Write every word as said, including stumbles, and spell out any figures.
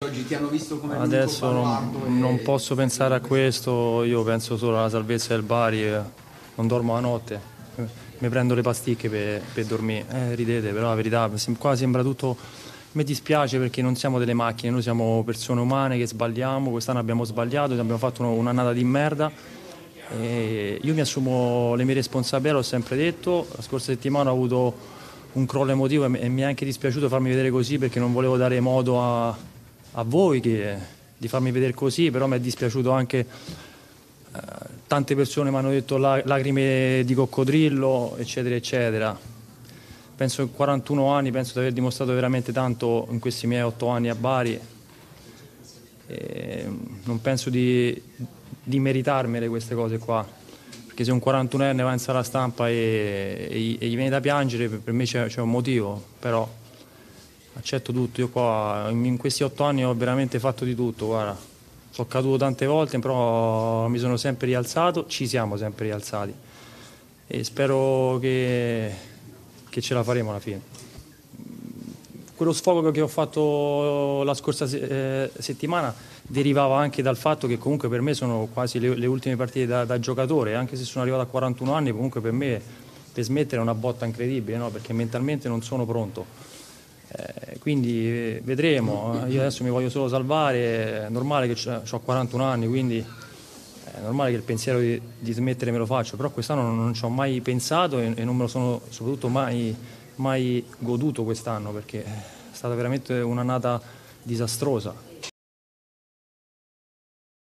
Oggi ti hanno visto come Adesso non, e... non posso pensare a questo, io penso solo alla salvezza del Bari, e non dormo la notte, mi prendo le pasticche per, per dormire. Eh, ridete, però la verità, qua sembra tutto... Mi dispiace perché non siamo delle macchine, noi siamo persone umane che sbagliamo, quest'anno abbiamo sbagliato, abbiamo fatto un'annata di merda. E io mi assumo le mie responsabilità, l'ho sempre detto, la scorsa settimana ho avuto un crollo emotivo e mi è anche dispiaciuto farmi vedere così perché non volevo dare modo a, a voi che, di farmi vedere così, però mi è dispiaciuto anche, eh, tante persone mi hanno detto la, lacrime di coccodrillo, eccetera, eccetera. Penso in quarantuno anni, penso di aver dimostrato veramente tanto in questi miei otto anni a Bari. E non penso di, di meritarmele queste cose qua, perché se un quarantunenne va in sala stampa e, e, e gli viene da piangere, per me c'è un motivo, però accetto tutto. Io qua in, in questi otto anni ho veramente fatto di tutto, guarda, sono caduto tante volte, però mi sono sempre rialzato, ci siamo sempre rialzati e spero che, che ce la faremo alla fine. Quello sfogo che ho fatto la scorsa eh, settimana derivava anche dal fatto che comunque per me sono quasi le, le ultime partite da, da giocatore, anche se sono arrivato a quarantuno anni, comunque per me per smettere è una botta incredibile, no? Perché mentalmente non sono pronto. Eh, quindi eh, vedremo, io adesso mi voglio solo salvare, è normale che ho quarantuno anni, quindi è normale che il pensiero di, di smettere me lo faccio, però quest'anno non, non ci ho mai pensato e, e non me lo sono soprattutto mai, mai goduto quest'anno, perché è stata veramente un'annata disastrosa.